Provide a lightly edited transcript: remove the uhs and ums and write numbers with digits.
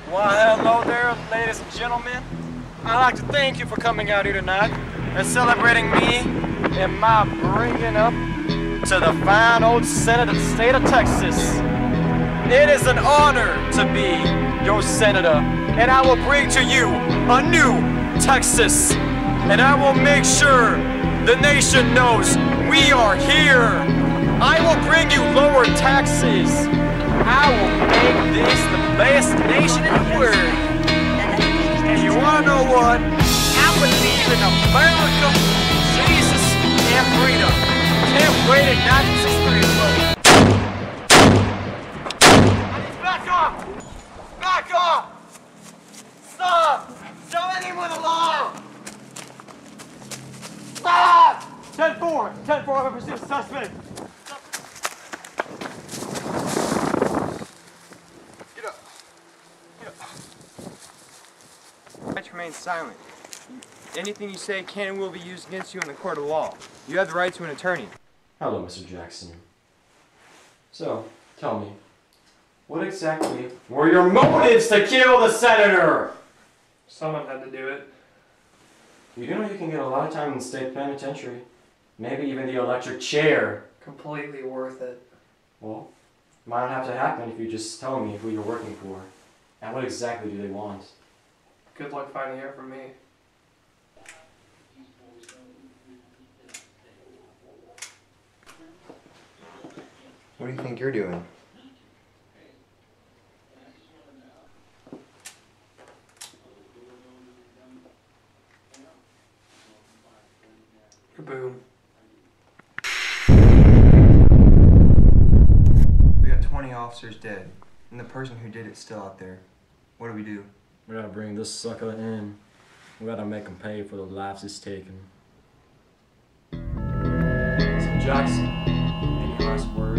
Well, hello there, ladies and gentlemen. I'd like to thank you for coming out here tonight and celebrating me and my bringing up to the fine old Senate of the state of Texas. It is an honor to be your senator, and I will bring to you a new Texas, and I will make sure the nation knows we are here. I will bring you lower taxes. I will make this the best nation in the world. And you wanna know what? I believe in America, Jesus, and freedom. Can't wait at 1963. Back off! Back off! Stop! Don't anyone along! Stop! 10-4! 10-4, I've pursued a suspect! Get up. Get up. Right to remain silent. Anything you say can and will be used against you in the court of law. You have the right to an attorney. Hello, Mr. Jackson. So, tell me, what exactly were your motives to kill the senator? Someone had to do it. You do know you can get a lot of time in the state penitentiary. Maybe even the electric chair. Completely worth it. Well, it might not have to happen if you just tell me who you're working for. And what exactly do they want? Good luck finding out from me. What do you think you're doing? Kaboom. We got 20 officers dead, and the person who did it's still out there. What do we do? We gotta bring this sucker in. We gotta make him pay for the lives he's taken. So Jackson, any last words?